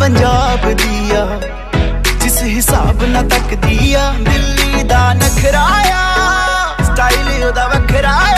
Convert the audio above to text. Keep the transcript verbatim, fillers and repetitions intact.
पंजाब दिया, जिस हिसाब ना तक दिया दिल्ली दा नखराया, स्टाइल ओदा वखराया।